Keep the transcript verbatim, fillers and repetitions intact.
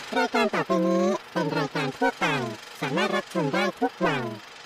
รายการต่อไปนี้เป็นรายการทั่วไปสามารถรับชมได้ทุกวัย